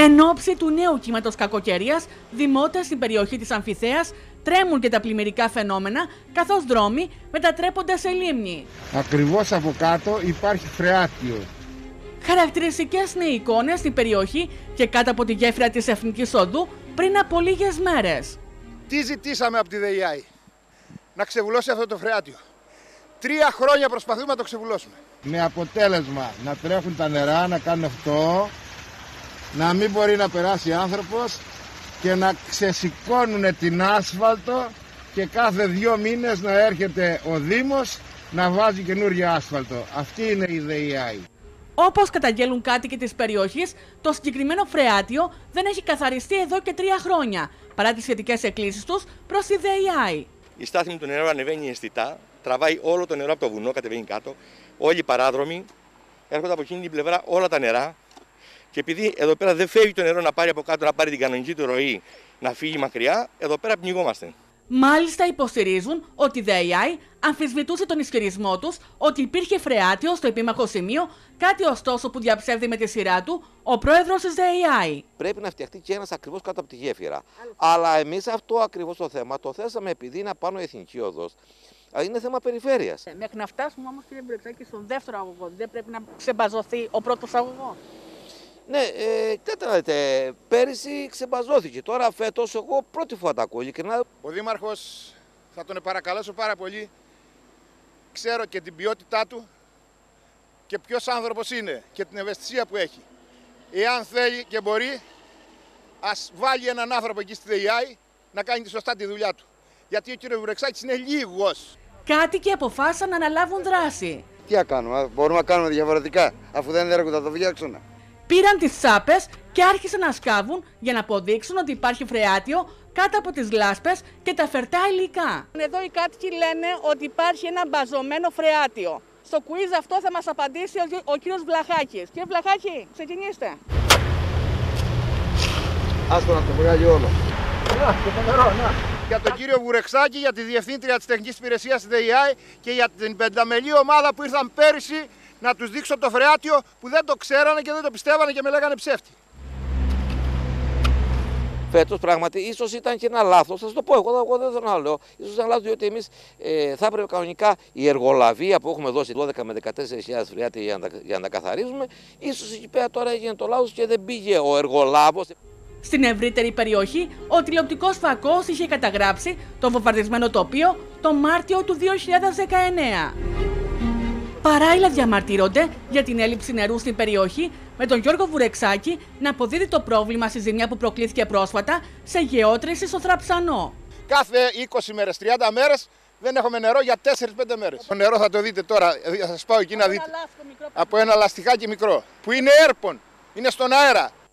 Εν ώψη του νέου κύματος κακοκαιρίας, δημότες στην περιοχή της Αμφιθέας τρέμουν και τα πλημμυρικά φαινόμενα, καθώς δρόμοι μετατρέπονται σε λίμνη. Ακριβώς από κάτω υπάρχει φρεάτιο. Χαρακτηριστικές είναι οι εικόνες στην περιοχή και κάτω από τη γέφυρα της Εθνικής Οδού πριν από λίγες μέρες. Τι ζητήσαμε από τη ΔΕΙΑΗ? Να ξεβουλώσει αυτό το φρεάτιο. 3 χρόνια προσπαθούμε να το ξεβουλώσουμε. Με αποτέλεσμα να τρέχουν τα νερά, να κάνουν αυτό, να μην μπορεί να περάσει άνθρωπος και να ξεσηκώνουν την άσφαλτο και κάθε 2 μήνες να έρχεται ο Δήμος να βάζει καινούργια άσφαλτο. Αυτή είναι η ΔΕΙΑΗ. Όπως καταγγέλουν κάτοικοι της περιοχής, το συγκεκριμένο φρεάτιο δεν έχει καθαριστεί εδώ και 3 χρόνια, παρά τις σχετικές εκκλήσεις τους προς τη ΔΕΙΑΗ. Η στάθμη του νερού ανεβαίνει αισθητά, τραβάει όλο το νερό από το βουνό, κατεβαίνει κάτω. Όλοι οι παράδρομοι έρχονται από εκείνη την πλευρά όλα τα νερά. Και επειδή εδώ πέρα δεν φεύγει το νερό να πάρει από κάτω, να πάρει την κανονική του ροή, να φύγει μακριά, εδώ πέρα πνιγόμαστε. Μάλιστα υποστηρίζουν ότι η ΔΕΙΑΗ αμφισβητούσε τον ισχυρισμό τους ότι υπήρχε φρεάτιο στο επίμαχο σημείο, κάτι ωστόσο που διαψεύδει με τη σειρά του ο πρόεδρος της ΔΕΙΑΗ. Πρέπει να φτιαχτεί και ένας ακριβώς κάτω από τη γέφυρα. Αλλά εμείς αυτό ακριβώς το θέμα το θέσαμε επειδή είναι απάνω η Εθνική Οδός. Είναι θέμα περιφέρειας. Μέχρι να φτάσουμε όμως, κύριε Βουρεξάκη, στον δεύτερο αγωγό, δεν πρέπει να ξεμπαζωθεί ο πρώτος αγωγός? Ναι, κοιτάξτε, πέρυσι ξεμπαζώθηκε. Τώρα φέτος εγώ πρώτη φορά τα ακούω. Ειλικρινά. Ο Δήμαρχος, θα τον παρακαλέσω πάρα πολύ, ξέρω και την ποιότητά του και ποιος άνθρωπος είναι και την ευαισθησία που έχει. Εάν θέλει και μπορεί, ας βάλει έναν άνθρωπο εκεί στη ΔΕΙΑΗ να κάνει τη σωστά τη δουλειά του. Γιατί ο κύριος Βουρεξάκης είναι λίγος. Κάτοικοι αποφάσισαν να αναλάβουν δράση. Τι να κάνουμε, μπορούμε να κάνουμε διαφορετικά, αφού δεν έρχονται να το φτιάξουν. Πήραν τις τσάπες και άρχισαν να σκάβουν για να αποδείξουν ότι υπάρχει φρεάτιο κάτω από τις λάσπες και τα φερτά υλικά. Εδώ οι κάτοικοι λένε ότι υπάρχει ένα μπαζωμένο φρεάτιο. Στο quiz αυτό θα μας απαντήσει ο κύριος Βλαχάκης. Κύριε Βλαχάκη, ξεκινήστε. Άστο να το βγάλει όλο. Για τον κύριο Βουρεξάκη, για τη Διευθύντρια της Τεχνικής Υπηρεσίας της ΔΕΙΑΗ και για την πενταμελή ομάδα που ήρθαν πέρυσι να τους δείξω το φρεάτιο που δεν το ξέρανε και δεν το πιστεύανε και με λέγανε ψεύτη. Φέτος πράγματι ίσως ήταν και ένα λάθος, θα σας το πω εγώ δεν θέλω να λέω. Ίσως ήταν λάθος διότι εμείς θα έπρεπε κανονικά η εργολαβία που έχουμε δώσει 12 με 14.000 φρεάτια για να τα καθαρίζουμε, ίσως εκεί πέρα τώρα έγινε το λάθος και δεν πήγε ο εργολάβος. Στην ευρύτερη περιοχή, ο τηλεοπτικός φακός είχε καταγράψει το βομβαρδισμένο τοπίο το Μάρτιο του 2019. Παράλληλα διαμαρτύρονται για την έλλειψη νερού στην περιοχή, με τον Γιώργο Βουρεξάκη να αποδίδει το πρόβλημα στη ζημιά που προκλήθηκε πρόσφατα σε γεώτρηση στο Θραψανό. Κάθε 20 μέρες, 30 μέρες δεν έχουμε νερό για 4-5 μέρες. Το νερό θα το δείτε τώρα, θα σας πάω εκεί να δείτε. Από ένα λαστιχάκι μικρό, που είναι έρπον, είναι στον αέρα.